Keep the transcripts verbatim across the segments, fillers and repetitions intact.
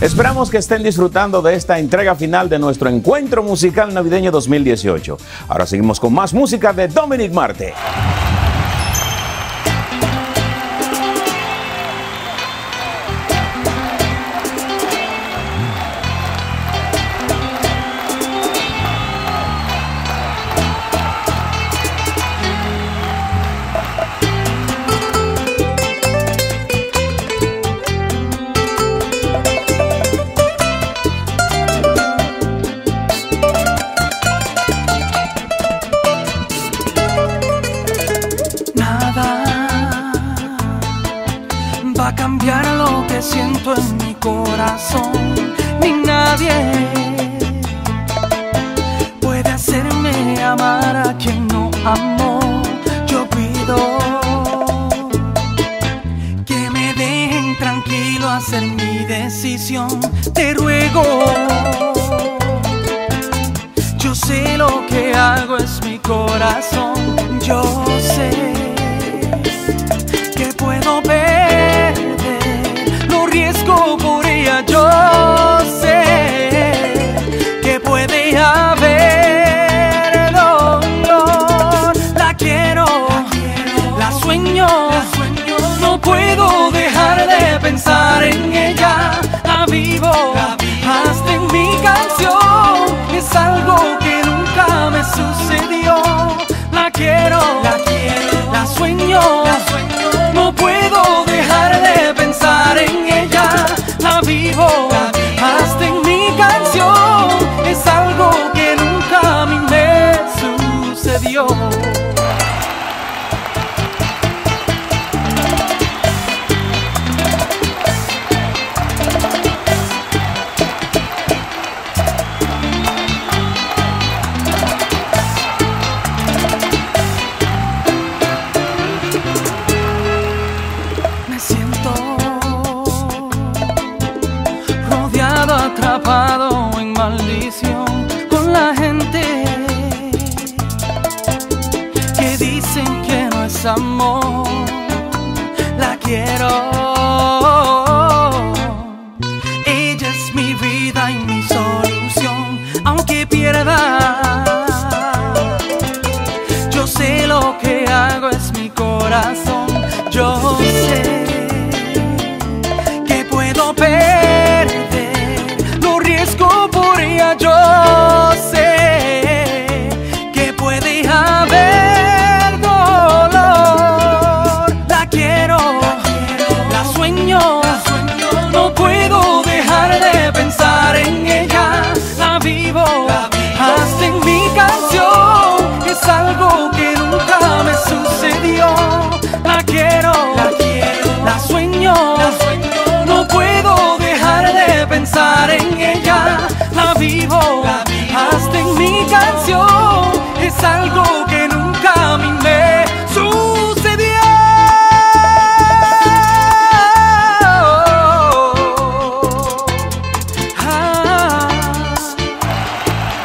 Esperamos que estén disfrutando de esta entrega final de nuestro encuentro musical navideño dos mil dieciocho. Ahora seguimos con más música de Dominic Marte. Va a cambiar lo que siento en mi corazón, ni nadie puede hacerme amar a quien no amó. Yo pido que me dejen tranquilo hacer mi decisión. Te ruego, yo sé lo que hago es mi corazón. Yo sé que puedo perder, no riesgo por ella. Yo sé que puede haber dolor. La quiero, la sueño, no puedo dejar de pensar en ella. La vivo, hasta en mi canción. Es algo que nunca me sucedió. La quiero, la quiero, la sueño, la sueño. No puedo dejar de pensar en ella. La vivo, la vivo hasta en mi canción. Es algo que nunca a mí me sucedió. Atrapado en maldición con la gente que dicen que no es amor. La quiero, ella es mi vida y mi solución. Aunque pierda, yo sé lo que hago es mi corazón. Yo sé que puedo perder, por ella. Yo sé que puede haber dolor. La quiero, la sueño, no puedo dejar de pensar en ella. La vivo, hasta en mi canción. Es algo que nunca me sucedió. La quiero, la sueño, no puedo dejar de pensar en ella. La vivo, la vivo hasta en mi canción. Es algo que nunca a mí me sucedió. Ah,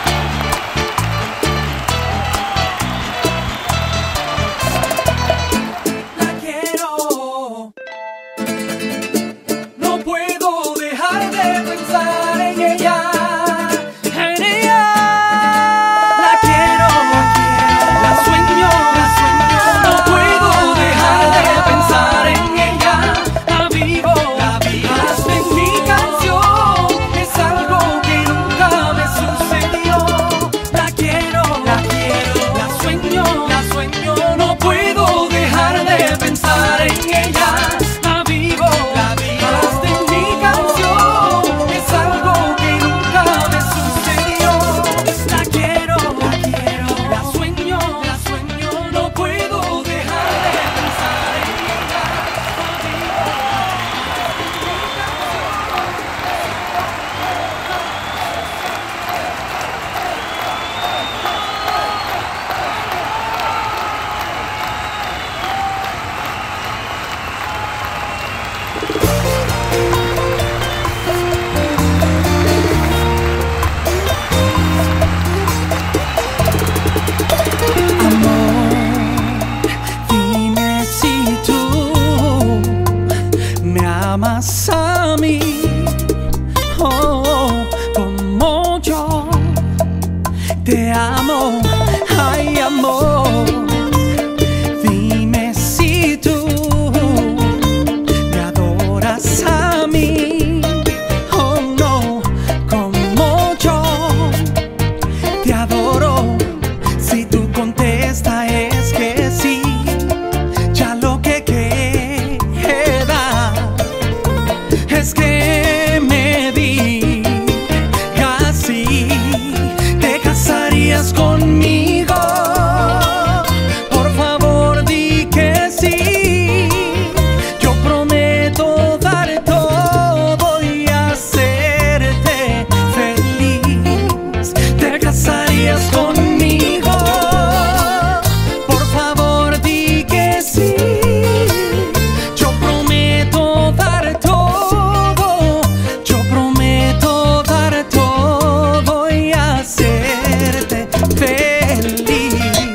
te amo, ay amor. Dime si tú me adoras a mí, oh no, como yo te adoro. Si tú contestas es que sí, ya lo que queda es que me digas si te casarías conmigo. Por favor di que sí, yo prometo dar todo y hacerte feliz. ¿Te casarías conmigo? Por favor di que sí, yo prometo dar todo, yo prometo dar todo y hacerte feliz.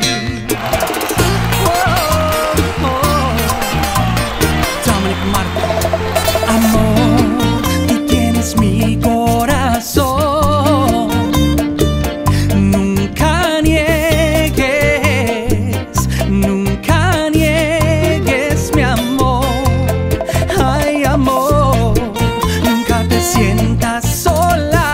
Oh, oh. Dominic Marco. Amor, tú tienes mi corazón. Nunca niegues, nunca niegues mi amor. Ay, amor, nunca te sientas sola.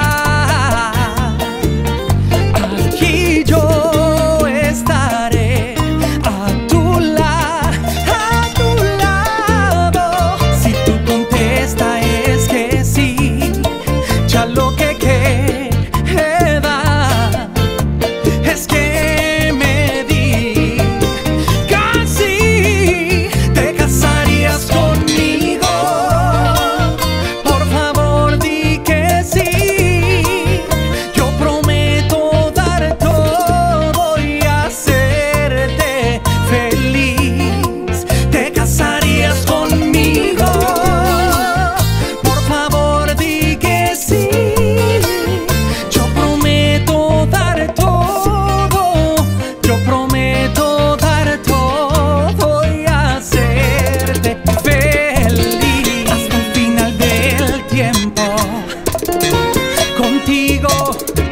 Aquí yo estaré a tu lado, a tu lado. Si tú contestas es que sí, ya lo que queda es que me digas si te casarías conmigo. Por favor di que sí, yo prometo dar todo y hacerte feliz. ¿Te casarías conmigo? Por favor di que sí, yo prometo dar todo, yo prometo dar todo y hacerte feliz hasta el final del tiempo. Contigo